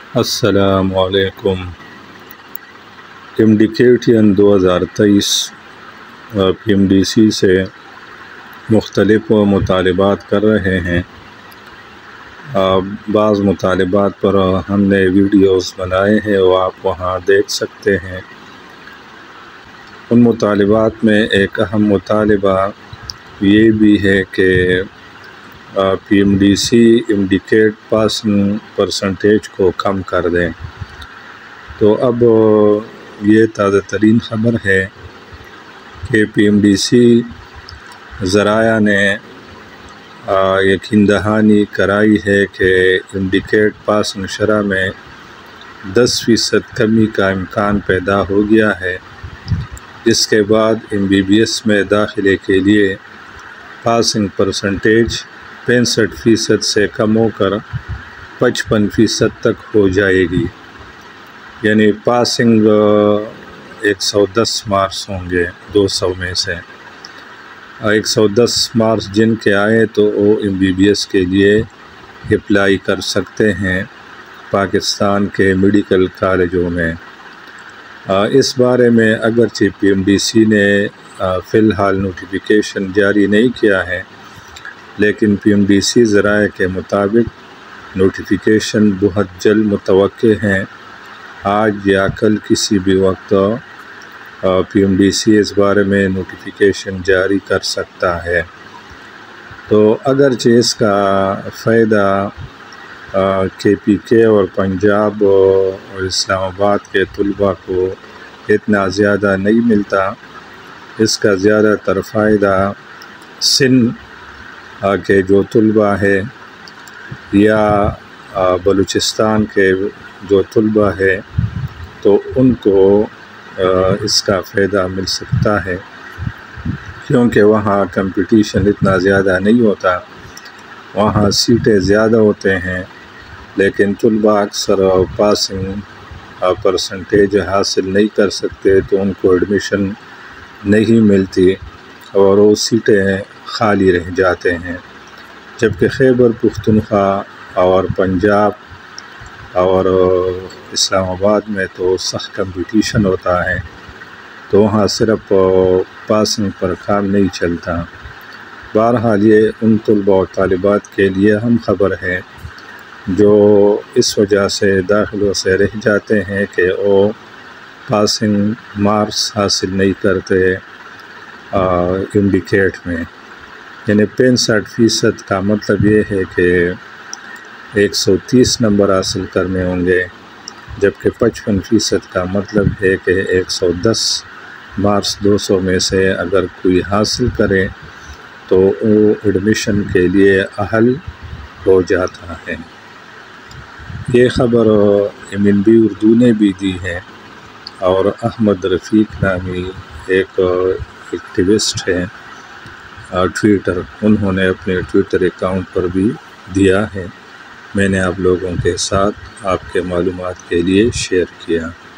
السلام علیکم۔ امڈیکیٹین 2023 پی M D سی سے مختلف مطالبات کر رہے ہیں۔ بعض مطالبات پر ہم نے ویڈیوز بنائے ہیں، وہ آپ وہاں دیکھ سکتے ہیں۔ ان مطالبات میں ایک اہم مطالبہ یہ بھی ہے کہ P M D C indicate passing percentage کو کم کر دیں۔ تو اب یہ تازہ ترین خبر ہے کہ پی ایم ڈی سی ذرائع نے یقین دہانی کرائی ہے کہ انڈیکیٹ پاسنگ شرح میں 10% کمی کا امکان پیدا ہو گیا ہے، جس کے بعد MBBS میں داخلے کے لیے پاسنگ پرسنٹیج 65% سے کم ہو کر 55% تک ہو جائے گی۔ یعنی پاسنگ 110 مارکس ہوں گے 200 میں سے۔ 110 مارکس جن کے آئے تو وہ MBBS کے لیے اپلائی کر سکتے ہیں پاکستان کے میڈیکل کالجوں میں۔ اس بارے میں اگرچہ پی ایم ڈی سی نے فی الحال نوٹیفیکیشن جاری نہیں کیا ہے، لیکن پی ایم ڈی سی ذرائع کے مطابق نوٹیفیکیشن بہت جلد متوقع ہیں۔ آج یا کل کسی بھی وقت پی ایم ڈی سی اس بارے میں نوٹیفیکیشن جاری کر سکتا ہے۔ تو اگرچہ اس کا فائدہ KPK اور پنجاب اور اسلام آباد کے طلباء کو اتنا زیادہ نہیں ملتا، اس کا زیادہ تر فائدہ سندھ کے جو طلباء ہے یا بلوچستان کے جو طلباء ہے تو ان کو اس کا فائدہ مل سکتا ہے، کیونکہ وہاں کمپٹیشن اتنا زیادہ نہیں ہوتا، وہاں سیٹیں زیادہ ہوتے ہیں، لیکن طلباء اکثر پاسنگ پرسنٹیج حاصل نہیں کر سکتے تو ان کو ایڈمیشن نہیں ملتی اور وہ سیٹیں خالی رہ جاتے ہیں۔ جبکہ خیبر پختونخوا اور پنجاب اور اسلام آباد میں تو سخت کمپٹیشن ہوتا ہے، تو وہاں صرف پاسنگ پر کام نہیں چلتا۔ بہرحال یہ ان طلباء و طالبات کے لیے اہم خبر ہے جو اس وجہ سے داخلوں سے رہ جاتے ہیں کہ وہ پاسنگ مارکس حاصل نہیں کرتے انڈیکیٹ میں۔ یعنی 65% کا مطلب یہ ہے کہ 130 نمبر حاصل کرنے ہوں گے، جبکہ 55% کا مطلب ہے کہ 110 مارکس 200 میں سے اگر کوئی حاصل کرے تو وہ ایڈمیشن کے لیے اہل ہو جاتا ہے۔ یہ خبر MNB اردو نے بھی دی ہے، اور احمد رفیق نامی ایک ایکٹیوسٹ ہے ٹویٹر، انہوں نے اپنے ٹویٹر اکاؤنٹ پر بھی دیا ہے۔ میں نے آپ لوگوں کے ساتھ آپ کے معلومات کے لیے شیئر کیا۔